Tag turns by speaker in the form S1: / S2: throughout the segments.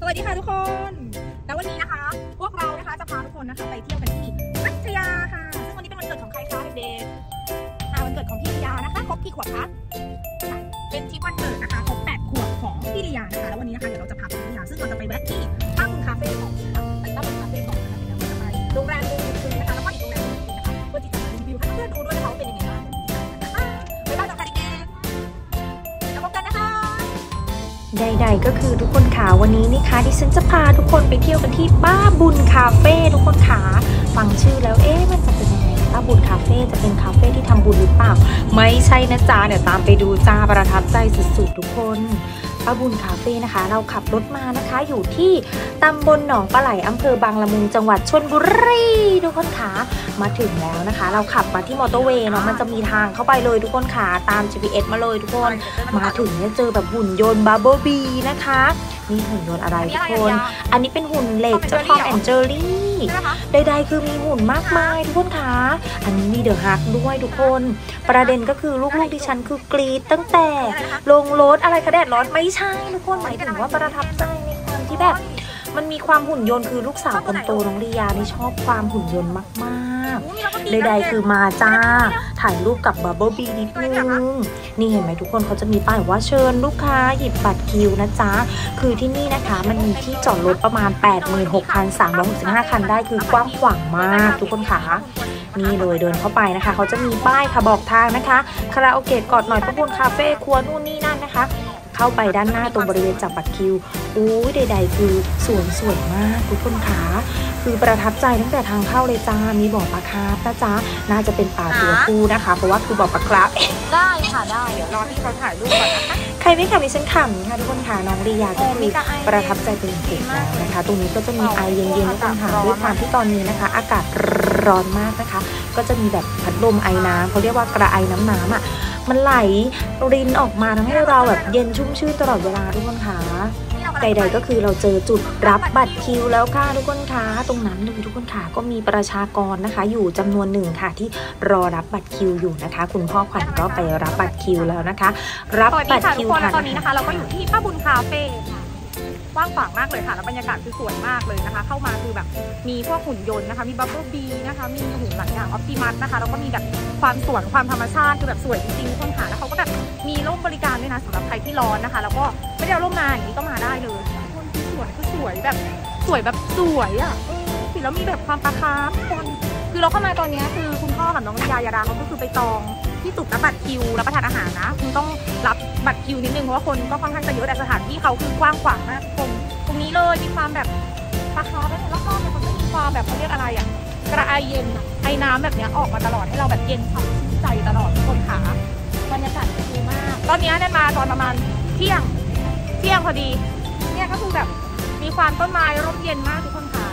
S1: วัสดีค่ะทุกคนแล้ววันนี้นะคะพวกเรานะคะจะพาทุกคนนะคะไปเที่ยวกันที่พัทยาค่ะซึ่งวันนี้เป็นวันเกิดของใครคะเด็กๆวันเกิดของพี่ลียานะคะครบกี่ขวบคะเป็นทริปวันเกิดนะคะครบ8 ขวบของพี่ลียานะคะแล้ววันนี้นะคะเดี๋ยวเราจะพาไปพี่ลียาซึ่งเราจะไปแวะที่ป้าบุญคาเฟ่ของนะคะไปป้าบุญคาเฟ่ของนะคะเดี๋ยวเราจะไปโรงแรมนึงนะคะแล้วก็อีกโรงแรมนึงนะคะเพื่อที่จะมารีวิวให้เพื่อนดูด้วยนะคะว่าเป็นยังไงบ้างไปบ้านเราค่ะเด็กๆแล้วพบกันนะคะ
S2: ใดๆก็คือทุกคนขาวันนี้นี่คะดิฉันจะพาทุกคนไปเที่ยวกันที่ป้าบุญคาเฟ่ทุกคนขาฟังชื่อแล้วมันจะเป็นยังไงป้าบุญคาเฟ่จะเป็นคาเฟ่ที่ทำบุญหรือเปล่าไม่ใช่นะจ๊ะเดี๋ยวตามไปดูจ้าประทับใจสุดๆทุกคนป้าบุญคาเฟ่นะคะเราขับรถมานะคะอยู่ที่ตำบลหนองปลาไหลอำเภอบางละมุงจังหวัดชลบุรีทุกคนขามาถึงแล้วนะคะเราขับมาที่มอเตอร์เวย์เนาะมันจะมีทางเข้าไปเลยทุกคนขาตาม GPS มาเลยทุกคนมาถึงเนี่ยเจอแบบหุ่นยนต์บับเบิ้ลบีนะคะนี่หุ่นยนต์อะไรทุกคนอันนี้เป็นหุ่นเหล็กเจ้าทอมแอนเจอรี่ใดๆคือมีหุ่นมากมายทุกคนคะอันนี้มีเดอะฮักด้วยทุกคนประเด็นก็คือลูกๆดิฉันคือกรี๊ดตั้งแต่ลงรถอะไรคะแดดร้อนไม่ใช่ทุกคนหมายถึงว่าประทับใจในความที่แบบมันมีความหุ่นยนต์คือลูกสาวคนโตน้องลียานี่ชอบความหุ่นยนต์มากๆใดๆคือมาจ้าถ่ายรูปกับบับเบิ้ลบีนิดนึงนี่เห็นไหมทุกคนเขาจะมีป้ายว่าเชิญลูกค้าหยิบบัตรคิวนะจ๊ะคือที่นี่นะคะมันมีที่จอดรถประมาณ 86,365 คันได้คือกว้างขวางมากทุกคนค่ะนี่เลยเดินเข้าไปนะคะเขาจะมีป้ายค่ะบอกทางนะคะคาราโอเกะกอดหน่อยป้าบุญคาเฟ่ครัวนู่นนี่นั่นนะคะเข้าไปด้านหน้าตรงบริเวณจับบัตรคิวใดๆคือสวยมากทุกคนขาคือประทับใจตั้งแต่ทางเข้าเลยจ้ามีบ่อปลาคาร์ฟนะจ๊ะน่าจะเป็นปลาตัวผู้นะคะเพราะว่าคือบ่อปลาคาร์ฟ
S1: ได้ค่ะได้เดี๋ยวรอที่เขาถ่ายรูปก่อนนะคะ
S2: ใครไม่ขับดิฉันขำค่ะทุกคนค่ะน้องลียาก็คือประทับใจเป็นเด็กแล้วนะคะตรงนี้ก็จะมีไอเย็นๆทุกคนค่ะด้วยความที่ตอนนี้นะคะอากาศร้อนมากนะคะก็จะมีแบบพัดลมไอน้ำเขาเรียกว่ากระไอน้ำอ่ะมันไหลรินออกมาทำให้เราแบบเย็นชุ่มชื่นตลอดเวลาทุกคนค่ะใดๆก็คือเราเจอจุดรับบัตรคิวแล้วค่ะทุกคนค่ะตรงนั้นเลยทุกคนค่ะก็มีประชากรนะคะอยู่จำนวนหนึ่งค่ะที่รอรับบัตรคิวอยู่นะคะคุณพ่อขวัญก็ไปรับบัตรคิวแล้วนะคะรับบัตรคิว
S1: ค่ะตอนนี้นะคะเราก็อยู่ที่ป้าบุญคาเฟ่ว่างฝากมากเลยค่ะแล้วบรรยากาศคือสวยมากเลยนะคะเข้ามาคือแบบมีพวกหุ่นยนต์นะคะมีบับเบิ้ลบีนะคะมีหุ่นหลังอย่างออปติมัสนะคะแล้วก็มีแบบความสวยความธรรมชาติคือแบบสวยจริงๆทุกคนค่ะแล้วเขาก็แบบมีร่มบริการด้วยนะสำหรับใครที่ร้อนนะคะแล้วก็ไม่ได้เอาร่มมาอย่างนี้ก็มาได้เลยคนที่สวยคือสวยแบบสวยอ่ะสิแล้วมีแบบความประคับคนคือเราเข้ามาตอนนี้คือคุณพ่อกับน้องลียายาดาเขาก็คือไปจองที่จุดรับบัตรคิวรับประทานอาหารนะคุณต้องรับบัตรคิวนิดนึงเพราะว่าคนก็ค่อนข้างจะเยอะแต่สถานที่เขาคือกว้างขวางมากคนตรงนี้เลยมีความแบบราคาแล้วรอบๆเนี่ยมันก็มีความแบบเขาเรียกอะไรอ่ะกระไอเย็นไอน้ำแบบนี้ออกมาตลอดให้เราแบบเย็นฉ่ำชื่นใจตลอดทุกคนค่ะบรรยากาศดีมากตอนนี้เนี่ยมาตอนประมาณเที่ยงพอดีเนี่ยก็คือแบบมีความต้นไม้ร่มเย็นมากทุกคนค่ะ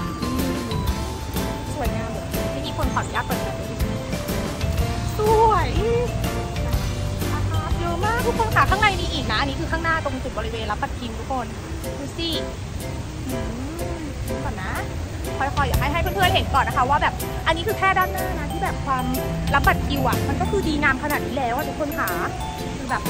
S1: สวยงามเลยที่นี่คนขออนุญาตเปิดแบบสวยอาคารเยอะมากทุกคนค่ะข้างในมีอีกนะอันนี้คือข้างหน้าตรงจุดบริเวณรับบัตรคิวทุกคนดูสิก่อนนะค่อยๆอยากให้เพื่อนๆเห็นก่อนนะคะว่าแบบอันนี้คือแค่ด้านหน้านะที่แบบความรับบัตรคิวอ่ะมันก็คือดีงามขนาดนี้แล้วทุกคนค่ะคือแบบ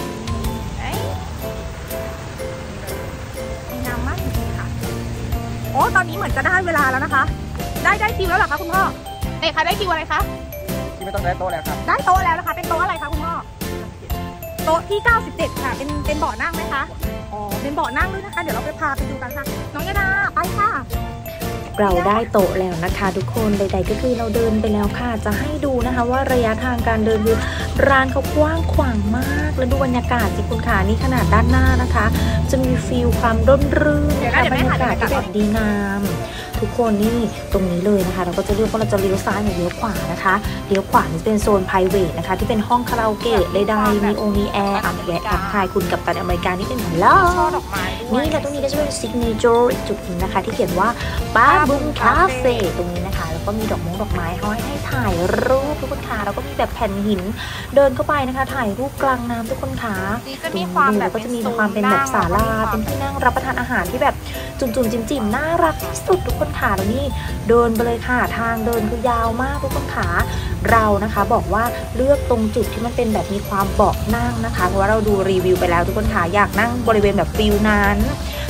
S1: ดีงามมากจริงๆค่ะโอ้ตอนนี้เหมือนจะได้เวลาแล้วนะคะได้คิวแล้วเหรอคะคุณพ่อค่ะได้คิวอะไรคะ
S3: ไม่ต้องได้โต๊ะแล้วครับ
S1: ได้โต๊ะแล้วนะคะเป็นโต๊ะอะไรคะคุณพ่อโต๊ะที่97ค่ะเป็นเบาะนั่งไหมคะอ๋อเป็นเบาะนั่งด้วยนะคะเดี๋ยวเราไปพาไปดูกันค่ะน้องยาดาไปค่ะ
S2: เราได้โต๊ะแล้วนะคะทุกคนใดๆก็คือเราเดินไปแล้วค่ะจะให้ดูนะคะว่าระยะทางการเดินคือร้านเขากว้างขวางมากแล้วดูบรรยากาศสิคุณค่ะนี่ขนาดด้านหน้านะคะจะมีฟีลความร่มรื่นนะคะบรรยากาศที่แบบดีงามทุกคนนี่ตรงนี้เลยนะคะเราก็จะเลือกว่าเราจะเลี้ยวซ้ายหรือเลี้ยวขวานะคะเลี้ยวขวานี่เป็นโซน private นะคะที่เป็นห้องคาราโอเกะใดๆมีแอร์แวะทักทายคุณกับตันอเมริกานี่เป็นฮัลโหลนี่และตรงนี้ก็จะเป็น signature อีกจุดหนึ่งนะคะที่เขียนว่าป้าบุญคาเฟ่ตรงนี้นะคะแล้วก็มีดอกไม้ให้ถ่ายรูปทุกคนค่ะแล้วก็มีแบบแผ่นหินเดินเข้าไปนะคะถ่ายรูปกลางน้ำทุกคนค่ะตรงนี้แล้วก็จะมีความเป็นแบบศาลาเป็นที่นั่งรับประทานอาหารที่แบบจุ่มจิ๋มน่ารักที่สุดทุกคนค่ะแล้วนี่เดินไปเลยค่ะทางเดินคือยาวมากทุกคนค่ะเรานะคะบอกว่าเลือกตรงจุดที่มันเป็นแบบมีความเบาะนั่งนะคะเพราะว่าเราดูรีวิวไปแล้วทุกคนค่ะอยากนั่งบริเวณแบบฟิลนั้น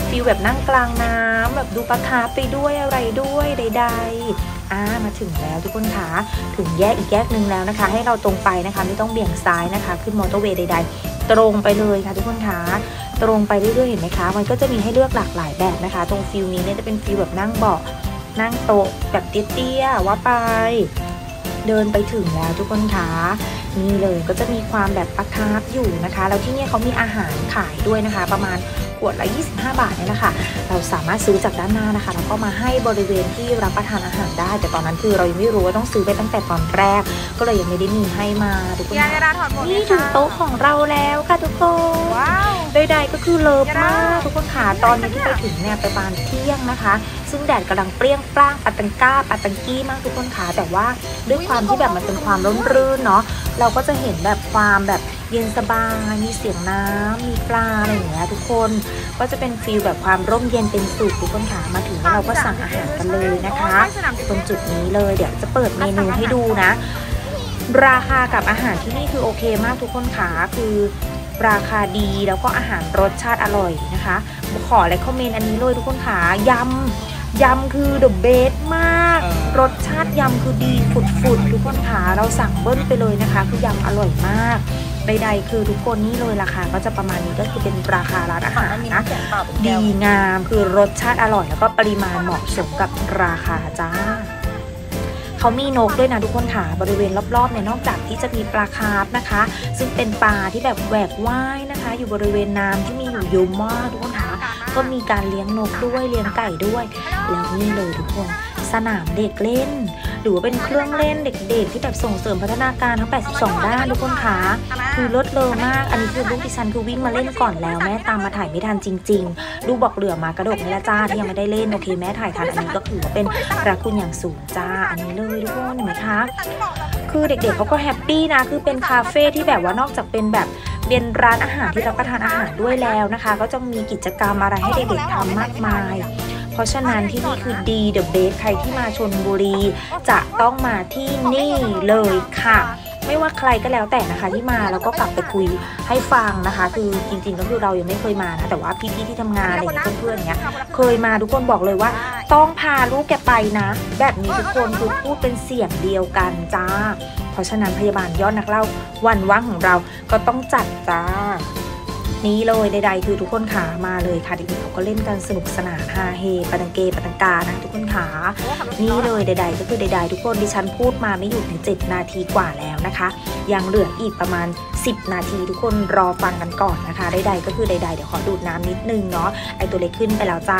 S2: ฟีลแบบนั่งกลางน้ำแบบดูปลาคาร์ฟไปด้วยอะไรด้วยใดๆมาถึงแล้วทุกคนคะถึงแยกอีกแยกนึงแล้วนะคะ ให้เราตรงไปนะคะไม่ต้องเบี่ยงซ้ายนะคะขึ้นมอเตอร์เวย์ใดๆตรงไปเลยค่ะทุกคนคะตรงไปเรื่อยๆเห็นไหมคะมันก็จะมีให้เลือกหลากหลายแบบนะคะตรงฟิลนี้เนี่ยจะเป็นฟิลแบบนั่งเบาะนั่งโต๊ะแบบเตี้ยๆว่าไปเดินไปถึงแล้วทุกคนคะนี่เลยก็จะมีความแบบปลาคาร์ฟอยู่นะคะแล้วที่นี่เขามีอาหารขายด้วยนะคะประมาณขวดละ25 บาทเนี่ยนะคะเราสามารถซื้อจากด้านหน้านะคะแล้วก็มาให้บริเวณที่รับประทานอาหารได้แต่ตอนนั้นคือเรายังไม่รู้ว่าต้องซื้อไปตั้งแต่ตอนแรกก็เลยยังไม่ได้มีให้มาทุกคนนี่ถึงโต๊ะของเราแล้วค่ะทุกคน
S1: ว้าว
S2: ใดๆก็คือเลิฟมากทุกคนค่ะตอนนี้ที่ไปถึงเนี่ยประมาณเที่ยงนะคะซึ่งแดดกำลังเปรี้ยงปร้างปัตตังกี้มากทุกคนค่ะแต่ว่าด้วยความที่แบบมันเป็นความร่มรื่นเนาะเราก็จะเห็นแบบความแบบเย็นสบายมีเสียงน้ำมีปลาอะไรอย่างเงี้ยทุกคนก็จะเป็นฟีลแบบความร่มเย็นเป็นสุขทุกคนค่ะมาถึงแล้วเราก็สั่งอาหารกันเลยนะคะตรงจุดนี้เลยเดี๋ยวจะเปิดเมนูให้ดูนะราคากับอาหารที่นี่คือโอเคมากทุกคนค่ะคือราคาดีแล้วก็อาหารรสชาติอร่อยนะคะขอเลยคอมเมนต์อันนี้เลยทุกคนค่ะยำคือเดอะเบสมากรสชาติยำคือดีฝุดทุกคนค่ะเราสั่งเบิ้ลไปเลยนะคะคือยำอร่อยมากใดๆคือทุกคนนี่เลยราคาก็จะประมาณนี้ก็คือเป็นราคาร้านอาหารนะดีงามคือรสชาติอร่อยแล้วก็ปริมาณเหมาะสมกับราคาจ้าเขามีนกด้วยนะทุกคนค่ะบริเวณรอบๆเนี่ยนอกจากที่จะมีปลาคาร์ฟนะคะซึ่งเป็นปลาที่แบบแหวกว่ายนะคะอยู่บริเวณน้ำที่มีอยู่เยอะมากทุกคนค่ะก็มีการเลี้ยงนกด้วยเลี้ยงไก่ด้วยแล้วนี่เลยทุกคนสนามเด็กเล่นหรือว่าเป็นเครื่องเล่นเด็กๆที่แบบส่งเสริมพัฒนาการทั้ง82ด้านทุกคนค่ะคือลดเลอมากอันนี้คือลูกดิฉันคือวิ่งมาเล่นก่อนแล้วแม่ตามมาถ่ายไม่ทันจริงๆดูบอกเหลือมากระโดดนี่ละจ้าที่ยังไม่ได้เล่นโอเคแม่ถ่ายทันอันนี้ก็ถือว่าเป็นพระคุณอย่างสูงจ้าอันนี้เลยทุกคนเห็นไหมคะคือเด็กๆเขาก็แฮปปี้นะคือเป็นคาเฟ่ที่แบบว่านอกจากเป็นแบบเป็นร้านอาหารที่รับประทานอาหารด้วยแล้วนะคะก็จะมีกิจกรรมอะไรให้เด็กๆทำมากมายเพราะฉะนั้นที่นี่คือดีเดอะเบสใครที่มาชลบุรีจะต้องมาที่นี่เลยค่ะไม่ว่าใครก็แล้วแต่นะคะที่มาแล้วก็กลับไปคุยให้ฟังนะคะคือจริงๆก็คือเรายังไม่เคยมานะแต่ว่าพี่ๆที่ทำงานอะไรอย่างเงี้ยเพื่อนๆเนี้ยเคยมาทุกคนบอกเลยว่าต้องพาลูกแกไปนะแบบนี้ทุกคนคือพูดเป็นเสียงเดียวกันจ้าเพราะฉะนั้นพยาบาลยอดนักเล่าวันว่างของเราก็ต้องจัดจ้านี้เลยใดๆคือทุกคนขามาเลยค่ะเด็กๆเขาก็เล่นกันสนุกสนานฮาเฮปะตังเกปะตังกานะทุกคนขานี่เลยใดๆก็คือใดๆทุกคนดิฉันพูดมาไม่หยุดถึง7 นาทีกว่าแล้วนะคะยังเหลืออีกประมาณ10 นาทีทุกคนรอฟังกันก่อนนะคะใดๆก็คือใดๆเดี๋ยวขอดูดน้ำนิดนึงเนาะไอตัวเล็กขึ้นไปแล้วจ้า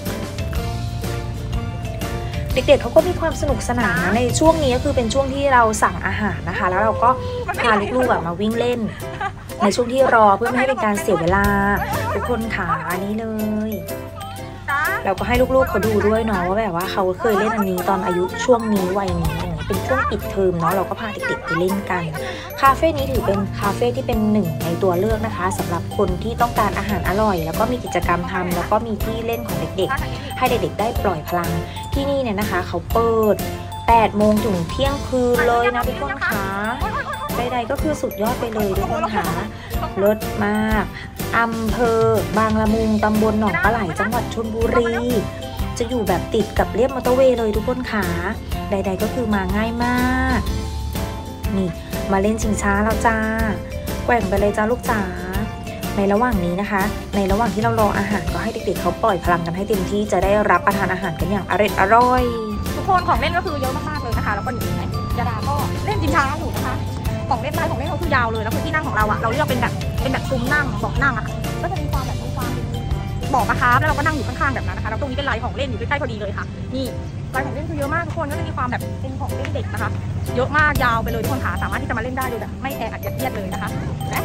S2: เด็กๆเขาก็มีความสนุกสนานนะในช่วงนี้ก็คือเป็นช่วงที่เราสั่งอาหารนะคะแล้วเราก็พาลูกๆมาวิ่งเล่นในช่วงที่รอเพื่อไม่ให้เป็นการเสียเวลาทุกคนขาอันนี้เลยเราก็ให้ลูกๆเขาดูด้วยเนาะว่าแบบว่าเขาเคยเล่นอันนี้ตอนอายุช่วงนี้วัยนี้เป็นช่วงปิดเทอมเนาะเราก็พาเด็กๆไปเล่นกันคาเฟ่นี้ถือเป็นคาเฟ่ที่เป็นหนึ่งในตัวเลือกนะคะสำหรับคนที่ต้องการอาหารอร่อยแล้วก็มีกิจกรรมทำแล้วก็มีที่เล่นของเด็กๆให้เด็กๆได้ปล่อยพลังที่นี่เนี่ยนะคะเขาเปิด8 โมงถึงเที่ยงคืนเลยนะทุกคนคะใดๆก็คือสุดยอดไปเลยทุกคนค่ะเลิศมากอำเภอบางละมุงตำบลหนองปลาไหลจังหวัดชลบุรีจะอยู่แบบติดกับเรียบมอเตอร์เวย์เลยทุกคนค่ะใดๆก็คือมาง่ายมากนี่มาเล่นชิงช้าแล้วจ้าแกว่งไปเลยจ้าลูกจ๋าในระหว่างนี้นะคะในระหว่างที่เรารออาหารก็ให้เด็กๆเขาปล่อยพลังกันให้เต็มที่จะได้รับประทานอาหารกันอย่างอร่อย
S1: ทุกคนของเล่นก็คือเยอะมากๆเลยนะคะแล้วก็นี่ยาดาก็เล่นชิงช้าอยู่นะคะของเล่นของเล่นเขาคือยาวเลยแล้วคือที่นั่งของเราอะเราเลือกเป็นแบบซุ้มนั่งเบาะนั่งอะก็จะมีความแบบบอกนะคะแล้วเราก็นั่งอยู่ข้างๆแบบนั้นนะคะแล้วตรงนี้เป็นลายของเล่นอยู่ใกล้ๆพอดีเลยค่ะนี่ลายของเล่นคือเยอะมากทุกคนก็จะมีความแบบเป็นของเล่นเด็กนะคะเยอะมากยาวไปเลยทุกคนค่ะสามารถที่จะมาเล่นได้โดยแบบไม่แออัดยัดเยียดเลยนะคะและ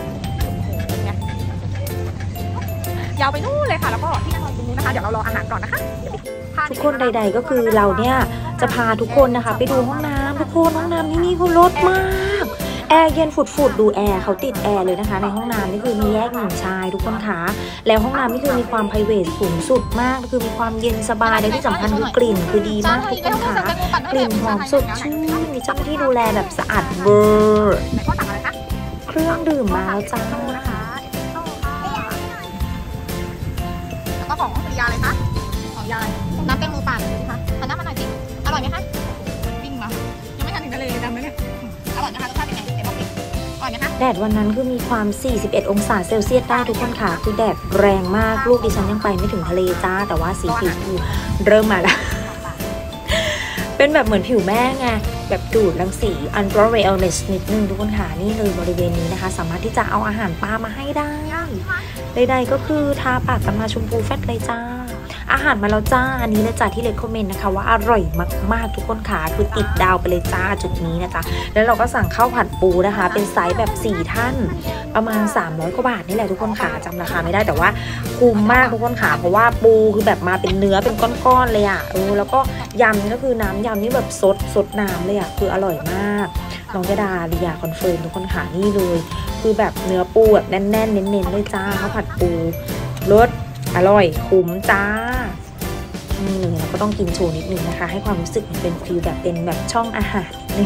S1: ยาวไปนู่นเลยค่ะแล้วก็ที่นั่งตรงนู้นนะคะเดี๋ยวเรารออาหารก่อนนะคะ
S2: ทุกคนใดๆก็คือเราเนี่ยจะพาทุกคนนะคะไปดูห้องน้ำทุกคนห้องน้ำที่นี่คือรสมากแอร์เย็นฝุดๆดูแอร์เขาติดแอร์เลยนะคะในห้องน้ำนี่คือมีแยกหญิงชายทุกคนคะแล้วห้องน้ำนี่คือมีความไพรเวทสูงสุดมากคือมีความเย็นสบายและที่สำคัญคือกลิ่นคือดีมากทุกคนคะกลิ่นหอมสดชื่นมีเจ้าหน้าที่ดูแลแบบสะอาดเวอร์เครื่องดื่มมาแล้วจ้า
S1: แล้วก็ของย
S2: แดดวันนั้นคือมีความ41องศาเซลเซียสได้ทุกคนค่ะคือแดดแรงมากลูกดิฉันยังไปไม่ถึงทะเลจ้าแต่ว่าสีผิวคือเริ่มมาแล้ว เป็นแบบเหมือนผิวแม่ไงแบบดูดรังสีอันตราไวโอเลตนิดนึงทุกคนค่ะนี่เลยบริเวณนี้นะคะสามารถที่จะเอาอาหารปลามาให้ได้ใดๆก็คือทาปากกันมาชมพูแฟตเลยจ้าอาหารมาแล้วจ้าอันนี้เลยจ้าที่เลคคอมเมนต์นะคะว่าอร่อยมากๆทุกคนค่ะคือติดดาวไปเลยจ้าจุดนี้นะจ๊ะแล้วเราก็สั่งข้าวผัดปูนะคะเป็นไซส์แบบ4ท่านประมาณ300กว่าบาทนี่แหละทุกคนค่ะจำราคาไม่ได้แต่ว่าคุ้มมากทุกคนค่ะเพราะว่าปูคือแบบมาเป็นเนื้อเป็นก้อนๆเลยอ่ะแล้วก็ยำก็คือน้ำยำนี่แบบสดน้ำเลยอ่ะคืออร่อยมากน้องยดาลียาคอนเฟิร์มทุกคนค่ะนี่เลยคือแบบเนื้อปูแบบแน่นๆเน้นๆเลยจ้าข้าวผัดปูรสอร่อยคุ้มจ้านี่เลยเราก็ต้องกินโชว์นิดนึงนะคะให้ความรู้สึกมันเป็นฟีลแบบเป็นแบบช่องอาหารนี่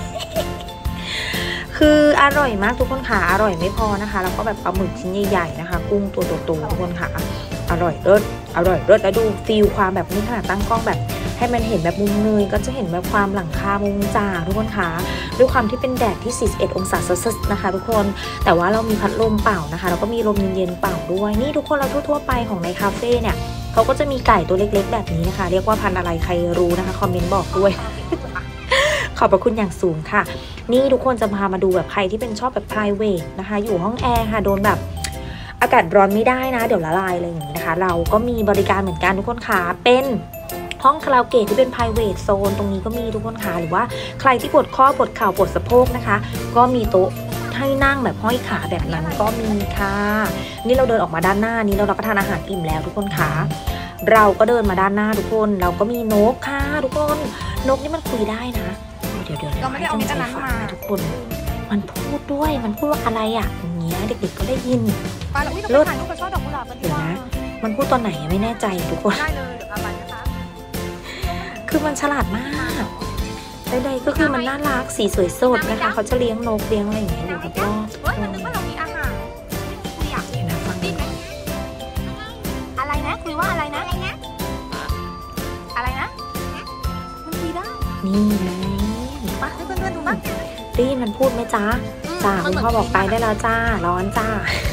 S2: คืออร่อยมากทุกคนค่ะอร่อยไม่พอนะคะแล้วก็แบบปลาหมึกชิ้นใหญ่ๆนะคะกุ้งตัวโตๆทุกคนค่ะอร่อยเลิศแล้วดูฟีลความแบบนี้ขนาดตั้งกล้องแบบให้มันเห็นแบบมุมเงยก็จะเห็นแบบความหลังคามุมจ่าทุกคนค่ะด้วยความที่เป็นแดดที่41องศาเซลเซียสนะคะทุกคนแต่ว่าเรามีพัดลมเป่านะคะแล้วก็มีลมเย็นๆเป่าด้วยนี่ทุกคนเราทั่วๆไปของในคาเฟ่เนี่ยเขาก็จะมีไก่ตัวเล็กๆแบบนี้นะคะเรียกว่าพันธุ์อะไรใครรู้นะคะคอมเมนต์บอกด้วย ขอบพระคุณอย่างสูงค่ะนี่ทุกคนจะพามาดูแบบใครที่เป็นชอบแบบ private นะคะอยู่ห้องแอร์ค่ะโดนแบบอากาศร้อนไม่ได้นะเดี๋ยวละลายอะไรอย่างนี้นะคะเราก็มีบริการเหมือนกันทุกคนค่ะเป็นห้องคาราโอเกะที่เป็น private zone ตรงนี้ก็มีทุกคนค่ะหรือว่าใครที่ปวดข้อปวดเข่าปวดสะโพกนะคะก็มีโต๊ะให้นั่งแบบห้อยขาแบบนั้นก็มีค่ะนี่เราเดินออกมาด้านหน้านี้เรารับประทานอาหารอิ่มแล้วทุกคนค่ะเราก็เดินมาด้านหน้าทุกคนเราก็มีนกค่ะทุกคนนกนี่มันคุยได้นะเดี๋ยว
S1: เราไม่ได้เอาเม็ดนั้นมา
S2: ทุกคนมันพูดด้วยมันพูดว่าอะไรอ่ะอย่างเงี้ยเด็กๆก็ได้ยิน
S1: ไปแล้วอุ้ยเราไปถ่ายรูปกับช่อดอกกุหลาบกันดีกว่า
S2: มันพูดตอนไหนไม่แน่ใจทุกคน
S1: ได้เลยเดี๋ยวเอาไปนะคะ
S2: คือมันฉลาดมากใดๆก็คือมันน่ารักสีสวยสดนะคะเขาจะเลี้ยงนกเลี้ยงอะไรอย่างเงี้ยอยู่รอบ
S1: ๆมันนึกว่าเรามีอาหารคุยอยากเห็นนะฟังดิอะไรนะคุยว่าอะไรนะมันคุยได้
S2: นี่ไง
S1: ปะให้เพื่อนๆดูบ้าง
S2: ได้ยินมันพูดไหมจ๊ะจ้าคุณพ่อบอกไปได้แล้วจ้าร้อนจ้า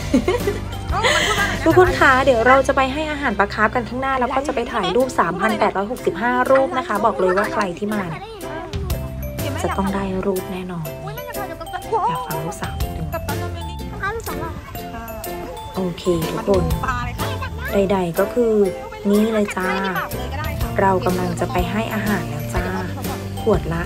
S2: ทุกคนคะเดี๋ยวเราจะไปให้อาหารปลาคาร์ฟกันข้างหน้าแล้วก็จะไปถ่ายรูป 3,865 รูปนะคะบอกเลยว่าใครที่มาจะต้องได้รูปแน่นอนอยากฟังลูกสาวนิดนึงโอเคทุกคนใดๆก็คือนี่เลยจ้าเรากำลังจะไปให้อาหารแล้วจ้าขวดละ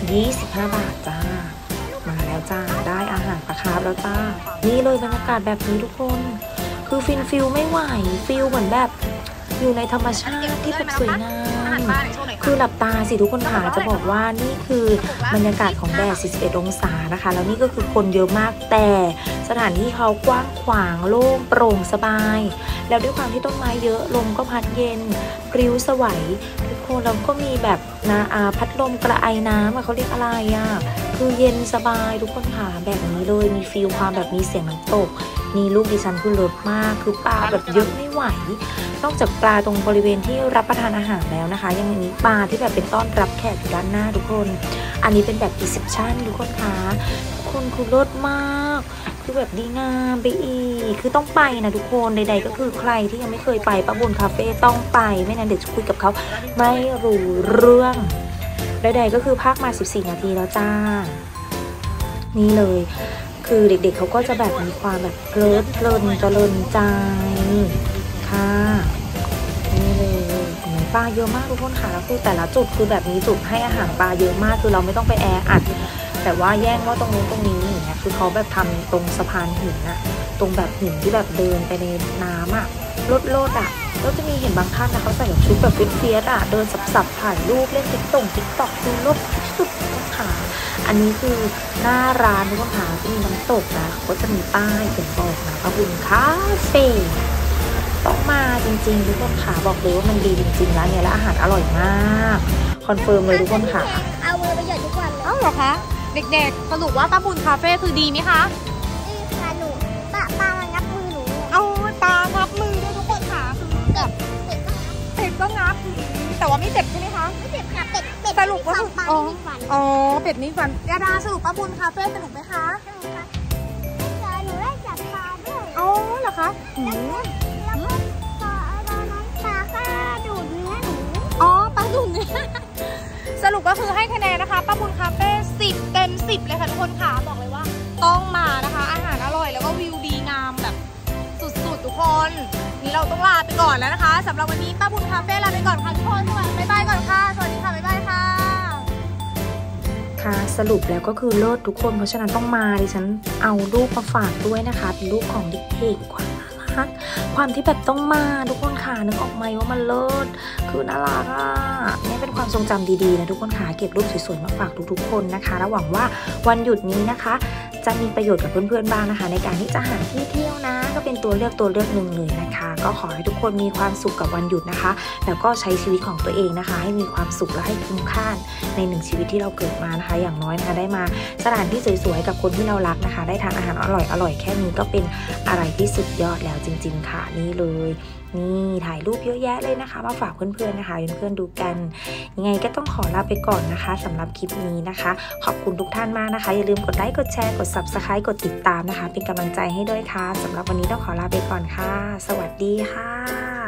S2: 25 บาทจ้ามาแล้วจ้าได้อาหารปลาคาร์ฟแล้วจ้านี่เลยบรรยากาศแบบนี้ทุกคนคือฟิลไม่ไหวฟิลเหมือนแบบอยู่ในธรรมชาติที่แบบสวยงามคือหลับตาสิทุกคนค่ะจะบอกว่านี่คือบรรยากาศของแดด41องศานะคะแล้วนี่ก็คือคนเยอะมากแต่สถานที่เขากว้างขวางโล่งโปร่งสบายแล้วด้วยความที่ต้นไม้เยอะลมก็พัดเย็นปลิวสวัยทุกคนเราก็มีแบบนะพัดลมกระไอน้ำเขาเรียกอะไรอ่ะคือเย็นสบายทุกคนค่ะแบบนี้เลยมีฟีลความแบบมีเสียงน้ำตกนี่ลูกดิฉันคือเลิศมากคือปลาแบบเยอะไม่ไหวนอกจากปลาตรงบริเวณที่รับประทานอาหารแล้วนะคะยังมีปลาที่แบบเป็นต้อนรับแขกอยู่ด้านหน้าทุกคนอันนี้เป็นแบบรีเซพชั่นทุกคนคะทุกคนคือเลิศมากคือแบบดีงามไปอีกคือต้องไปนะทุกคนใดๆก็คือใครที่ยังไม่เคยไปป้าบุญคาเฟ่ต้องไปไม่นั้นเดี๋ยวจะคุยกับเขาไม่รู้เรื่องใดๆก็คือพักมา14 นาทีแล้วจ้านี่เลยคือเด็กๆเขาก็จะแบบมีความแบบเพลิดเพลินเจริญใจค่ะนี่เลยปลาเยอะมากทุกคนค่ะแล้วคือแต่ละจุดคือแบบนี้จุดให้อาหารปลาเยอะมากคือเราไม่ต้องไปแออัดแต่ว่าแย่งว่าตรงนู้นตรงนี้อย่างเงี้ยคือเขาแบบทำตรงสะพานหินอะตรงแบบหินที่แบบเดินไปในน้ำอะโลดอะแล้วจะมีเห็นบางท่านนะเขาใส่ชุดแบบเฟียสอะเดินสับถ่ายรูปเล่นติ๊กต็อกคือรถสุดค่ะอันนี้คือหน้าร้านทุกคนค่ะที่มีน้ำตกนะเขาก็จะมีป้ายเขียนบอกนะป้าบุญคาเฟ่ต้องมาจริงๆทุกคนค่ะบอกเลยว่ามันดีจริงๆร้านนี้และอาหารอร่อยมากคอนเฟิร์มเลยทุกคนค่ะ
S4: เอามือไปหยดทุกวันเลย
S1: เหรอคะเด็กๆสรุปว่าป้าบุญคาเฟ่คือดีไหมคะ
S4: ค่ะหนูปลามางับมือหนู
S1: เอาปลางับมือด้วยทุกคนค่ะคือแบบเป็ดก็งับแต่ว่าไม่เจ็บใช่ไหมคะ
S4: ไม่เจ็บค่ะเป็ด
S1: สรุปว่า
S4: ปลาไม่มีฟัน
S1: อ๋อเป็ดนี่ฟันยาดาสรุปป้าบุญคาเฟ่สนุกไหมคะ
S4: สนุกค่ะ
S1: อ๋อเหรอคะอืม
S4: แล้วก็พอเอาน้องปลาก็ดูดเนื้อหนู
S1: อ๋อป้าดุนเนี่ย สรุปก็คือให้คะแนนนะคะป้าบุญคาเฟ่10 เต็ม 10เลยค่ะทุกคนค่ะบอกเลยว่าต้องมานะคะอาหารอร่อยแล้วก็วิวดีงามแบบสุดๆทุกคนนี่เราต้องลาไปก่อนแล้วนะคะสำหรับวันนี้ป้าบุญคาเฟ่ลาไปก่อนค่ะทุกคนสวัสดีบ๊ายบายก่อนค่ะสวัสดีค่ะบ๊ายบายค่ะ
S2: ค่ะสรุปแล้วก็คือเลิศทุกคนเพราะฉะนั้นต้องมาดิฉันเอารูปมาฝากด้วยนะคะเป็นรูปของเด็กๆความน่ารักความที่แบบต้องมาทุกคนค่ะนึกออกไหมว่ามันเลิศคือน่ารักอ่ะนี่เป็นความทรงจำดีๆนะทุกคนค่ะเก็บรูปสวยๆมาฝากทุกๆคนนะคะและหวังว่าวันหยุดนี้นะคะจะมีประโยชน์กับเพื่อนๆบ้างนะคะในการที่จะหาที่เที่ยวนะก็เป็นตัวเลือกหนึ่งเลยนะคะก็ขอให้ทุกคนมีความสุขกับวันหยุดนะคะแล้วก็ใช้ชีวิตของตัวเองนะคะให้มีความสุขและให้คุ้มค่าใน1ชีวิตที่เราเกิดมานะคะอย่างน้อยนะคะได้มาสถานที่สวยๆกับคนที่เรารักนะคะได้ทานอาหารอร่อยๆแค่นี้ก็เป็นอะไรที่สุดยอดแล้วจริงๆค่ะนี่เลยนี่ถ่ายรูปเยอะแยะเลยนะคะมาฝากเพื่อนๆนะคะเพื่อนๆดูกันยังไงก็ต้องขอลาไปก่อนนะคะสำหรับคลิปนี้นะคะขอบคุณทุกท่านมากนะคะอย่าลืมกดไลค์กดแชร์กด Subscribe กดติดตามนะคะเป็นกำลังใจให้ด้วยค่ะสำหรับวันนี้ต้องขอลาไปก่อนค่ะสวัสดีค่ะ